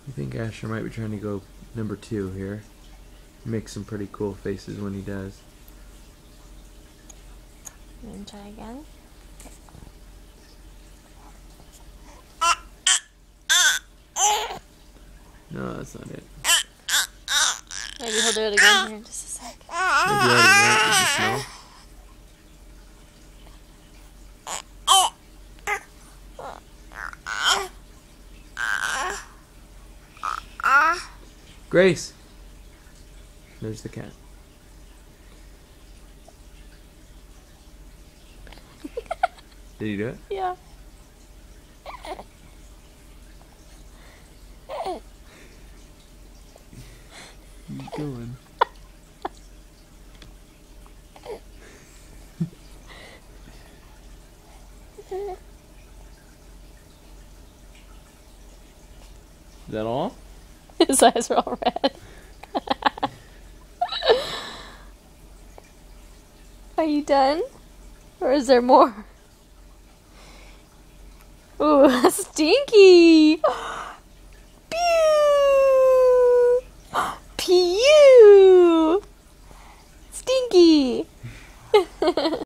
I think Asher might be trying to go number 2 here. Makes some pretty cool faces when he does. And try again. No, that's not it. Maybe he'll do it again here in just a sec. Maybe you already know it. Did you smell? Grace! There's the cat. Did you do it? Yeah. He's going. Is that all? His eyes are all red. Are you done? Or is there more? Ooh, stinky! Pew! Pew! Stinky!